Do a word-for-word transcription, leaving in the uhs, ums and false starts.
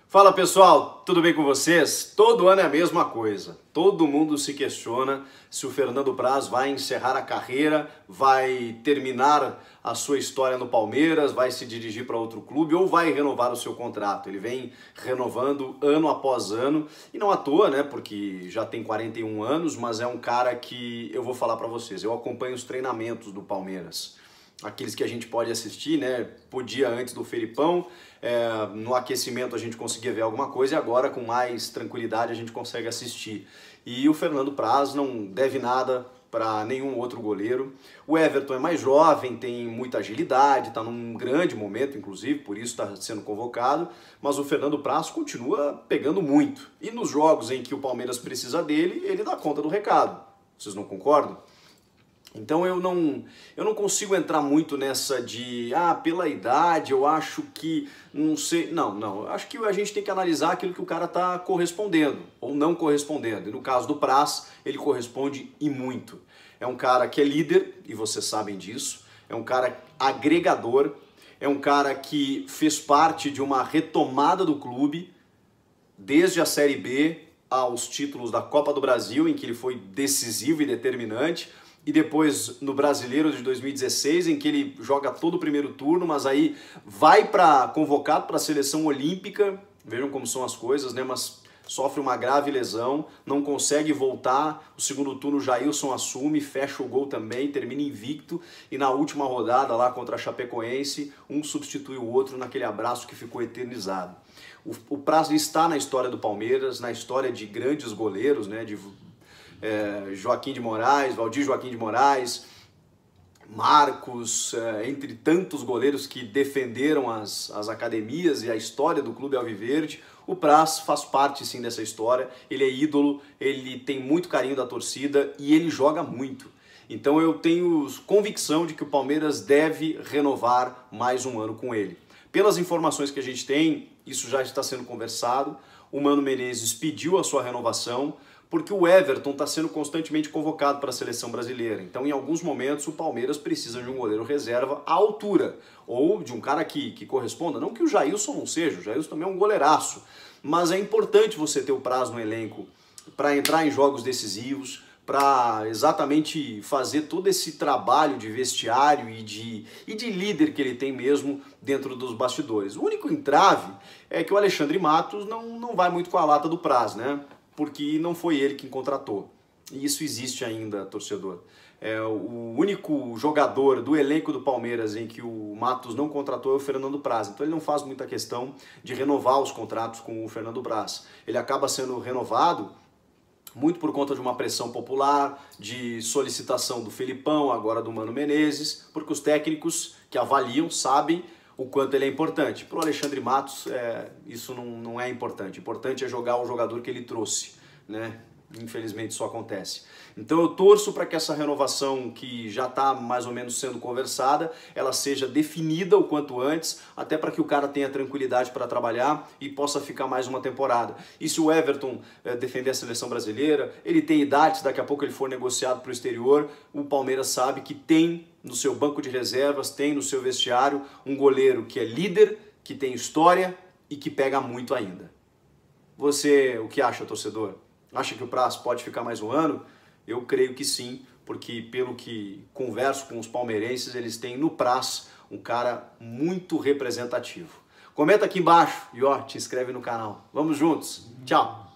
Fala pessoal, tudo bem com vocês? Todo ano é a mesma coisa. Todo mundo se questiona se o Fernando Praz vai encerrar a carreira, vai terminar a sua história no Palmeiras, vai se dirigir para outro clube ou vai renovar o seu contrato. Ele vem renovando ano após ano e não à toa, né? Porque já tem quarenta e um anos, mas é um cara que eu vou falar para vocês. Eu acompanho os treinamentos do Palmeiras. Aqueles que a gente pode assistir, né? Podia antes do Felipão, é, no aquecimento a gente conseguia ver alguma coisa e agora com mais tranquilidade a gente consegue assistir. E o Fernando Praz não deve nada para nenhum outro goleiro. O Everton é mais jovem, tem muita agilidade, está num grande momento, inclusive, por isso está sendo convocado, mas o Fernando Praz continua pegando muito. E nos jogos em que o Palmeiras precisa dele, ele dá conta do recado. Vocês não concordam? Então eu não, eu não consigo entrar muito nessa de, ah, pela idade, eu acho que, não sei, não, não, eu acho que a gente tem que analisar aquilo que o cara está correspondendo ou não correspondendo, e no caso do Praz, ele corresponde e muito. É um cara que é líder, e vocês sabem disso, é um cara agregador, é um cara que fez parte de uma retomada do clube, desde a Série B aos títulos da Copa do Brasil, em que ele foi decisivo e determinante, e depois no Brasileiro de dois mil e dezesseis, em que ele joga todo o primeiro turno, mas aí vai para convocado para a seleção olímpica, vejam como são as coisas, né? Mas sofre uma grave lesão, não consegue voltar, o segundo turno o Jailson assume, fecha o gol também, termina invicto, e na última rodada lá contra a Chapecoense, um substitui o outro naquele abraço que ficou eternizado. O, o Praz está na história do Palmeiras, na história de grandes goleiros, né? De É, Joaquim de Moraes, Valdir Joaquim de Moraes, Marcos, é, entre tantos goleiros que defenderam as, as academias e a história do clube alviverde. O Praz faz parte sim dessa história, ele é ídolo, ele tem muito carinho da torcida e ele joga muito. Então eu tenho convicção de que o Palmeiras deve renovar mais um ano com ele. Pelas informações que a gente tem, isso já está sendo conversado, o Mano Menezes pediu a sua renovação, porque o Everton está sendo constantemente convocado para a seleção brasileira. Então, em alguns momentos, o Palmeiras precisa de um goleiro reserva à altura, ou de um cara que, que corresponda. Não que o Jailson não seja, o Jailson também é um goleiraço, mas é importante você ter o Praz no elenco para entrar em jogos decisivos, para exatamente fazer todo esse trabalho de vestiário e de, e de líder que ele tem mesmo dentro dos bastidores. O único entrave é que o Alexandre Matos não, não vai muito com a lata do Praz, né? Porque não foi ele quem contratou. E isso existe ainda, torcedor. É, o único jogador do elenco do Palmeiras em que o Matos não contratou é o Fernando Praz. Então ele não faz muita questão de renovar os contratos com o Fernando Praz. Ele acaba sendo renovado muito por conta de uma pressão popular, de solicitação do Felipão, agora do Mano Menezes, porque os técnicos que avaliam sabem o quanto ele é importante. Para o Alexandre Matos, é, isso não, não é importante. Importante é jogar o jogador que ele trouxe, né? Infelizmente isso acontece. Então eu torço para que essa renovação que já está mais ou menos sendo conversada, ela seja definida o quanto antes, até para que o cara tenha tranquilidade para trabalhar e possa ficar mais uma temporada. E se o Everton é, defender a seleção brasileira, ele tem idade, se daqui a pouco ele for negociado para o exterior, o Palmeiras sabe que tem no seu banco de reservas, tem no seu vestiário um goleiro que é líder, que tem história e que pega muito ainda. Você, o que acha, torcedor? Acha que o Praz pode ficar mais um ano? Eu creio que sim, porque pelo que converso com os palmeirenses, eles têm no Praz um cara muito representativo. Comenta aqui embaixo e ó, te inscreve no canal. Vamos juntos. Tchau!